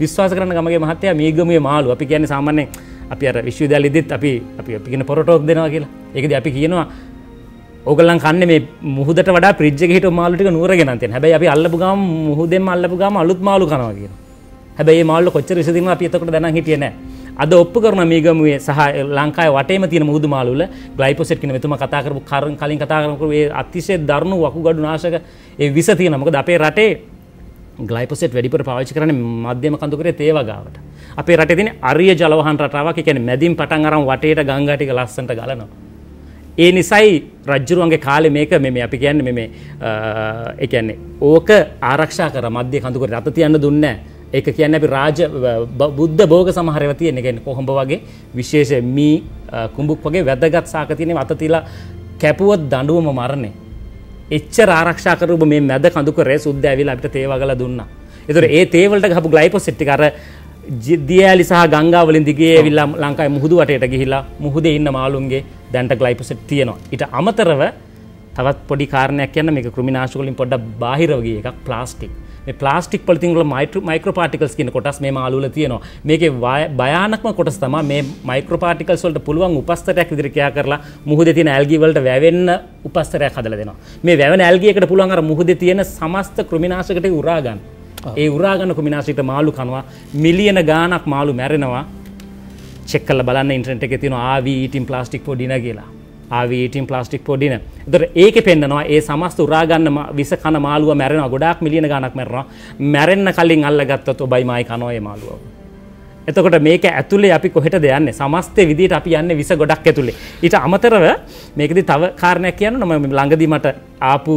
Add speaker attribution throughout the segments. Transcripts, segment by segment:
Speaker 1: විශ්වාස කරන්න ගමගේ මහත්තයා මීගමුවේ මාළු අපි කියන්නේ සාමාන්‍යයෙන් අපි අර විශ්වවිද්‍යාලෙදිත් අපි කියන පොරටෝක් දෙනවා කියලා. ඒකදී අපි කියනවා ඕගොල්ලන් කන්නේ මේ මුහුදට වඩා ෆ්‍රිජ් එකේ හිටව මාළු ටික නුවරගෙන තියෙන. හැබැයි අපි අල්ලපු ගාම මුහුදෙන්ම අල්ලපු ගාම අලුත් මාළු කනවා කියනවා. හැබැයි මේ මාළු කොච්චර විස දිනනවා අපි එතකොට දැනන් හිටියේ නැහැ. අද ඔප්පු කරන මීගමුවේ සහ ලංකාවේ වටේම තියෙන මුහුදු මාළු වල ග්ලයිපොසෙට් කියන මෙතුමා කතා කරපු කලින් කතා කරපු ඒ අතිශය දරුණු වකුගඩු නාශක ඒ විස තියෙනවා. මොකද අපේ රටේ ග්ලයිපොසෙට් වැඩිපුර පාවිච්චි කරන්නේ මධ්‍යම කඳුකරේ තේ වගාවට. අපේ රටේ තියෙන අරිය ජලවහන් රටාවක්. ඒ කියන්නේ මැදින් පටන් අරන් වටේට ගංගා ටික ලස්සනට ගලනවා. ඒ නිසයි රජ්ජුරුවන්ගේ කාලේ මේක මේ අපි කියන්නේ මේ ඒ කියන්නේ ඕක ආරක්ෂා කර මධ්‍ය කඳුකරේ අත තියන්න දුන්නේ නැහැ. ඒක කියන්නේ අපි රාජ බුද්ධ භෝග සමහරව තියෙන. ඒ කියන්නේ කොහොඹ වගේ විශේෂ මී කුඹුක් වගේ වැදගත් සාක තියෙන අත තියලා කැපුවොත් දඬුවම මරණේ. එච්චර ආරක්ෂා කරපු මේ මැද කඳුකරේ සුද්ධ ඇවිල්ලා අපිට තේ වගලා දුන්නා. ඒතර ඒ තේ වලට ගහපු ග්ලයිපොසෙට් එක අර දියඇලි සහ ගංගා වලින් දිගේ ඇවිල්ලා ලංකාවේ මුහුදු වටේට ගිහිලා මුහුදේ ඉන්න මාළුන්ගේ දැන්ට ග්ලයිපොසෙට් තියෙනවා. ඊට අමතරව තවත් පොඩි කාරණයක් කියන්න මේක කෘමිනාශක වලින් පොඩ්ඩක් බාහිරව ගිය එකක් ප්ලාස්ටික්. මේ ප්ලාස්ටික් පොලිතින් වල මයික්‍රෝ පාටිකල්ස් කියන කොටස් මේ මාළු වල තියෙනවා. මේකේ භයානකම කොටස තමයි මේ මයික්‍රෝ පාටිකල්ස් වලට පුළුවන් උපස්තරයක් විදිහට ක්‍රියා කරලා මුහුදේ තියෙන ඇල්ගි වලට වැවෙන්න උපස්තරයක් හදලා දෙනවා. මේ වැවෙන ඇල්ගි එකට පුළුවන් අර මුහුදේ තියෙන සමස්ත කෘමිනාශක ටික උරා ගන්න. ඒ උරා ගන්න කෘමිනාශකට මාළු කනවා මිලියන ගාණක් මාළු මැරෙනවා. චෙක් කරලා බලන්න ඉන්ටර්නෙට් එකේ තියෙනවා RV eating plastic for dinner කියලා. RV eating plastic for dinner. ඒතර ඒකේ පෙන්නනවා ඒ සමස්ත උරා ගන්න විස කන මාළුව මැරෙනවා. ගොඩාක් මිලියන ගාණක් මැරෙනවා. මැරෙන්න කලින් අල්ලගත්තොත් ඔබයි මායි කනවා මේ මාළුව. එතකොට මේක ඇතුලේ අපි කොහෙටද යන්නේ? සමස්ත විදියට අපි යන්නේ විස ගොඩක් ඇතුලේ. ඊට අමතරව මේකෙදි තව කාරණයක් කියන්න මම ළඟදී මට ආපු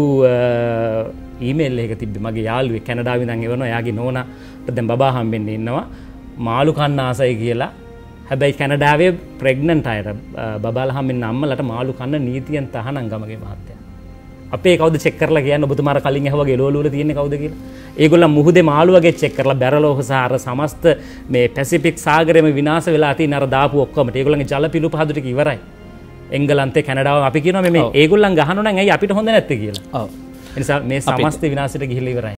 Speaker 1: ඊමේල් එක තිබ්බේ මගේ යාළුවෙක් කැනඩාවේ ඉඳන් එවනවා. එයාගේ නෝනාට දැන් බබා හම්බෙන්න ඉන්නවා. මාළු කන්න ආසයි කියලා. හැබැයි කැනඩාවේ ප්‍රෙග්නන්ට් අයට බබාලා හම්බෙන්න අම්මලාට මාළු කන්න නීතියෙන් තහනම් ගමගේ මහත්තයා. අපේ කවුද චෙක් කරලා කියන්නේ ඔබතුමාලා කලින් ඇහුවාගේ එළවලු වල තියෙන්නේ කවුද කියලා? ඒගොල්ලන් මුහුදේ මාළු වගේ චෙක් කරලා බැරලෝහ සහ අර සමස්ත මේ පැසිෆික් සාගරෙම විනාශ වෙලා තියෙන අර දාපු ඔක්කොම ඒගොල්ලන්ගේ ජල පිළු පහදු ටික ඉවරයි. එංගලන්තේ කැනඩාව අපි කියනවා මේ ඒගොල්ලන් ගහනවා නම් ඇයි අපිට හොඳ නැත්තේ කියලා. ඔව්. ඒ නිසා මේ සමස්ත විනාශයට ගිහිල්ලා ඉවරයි.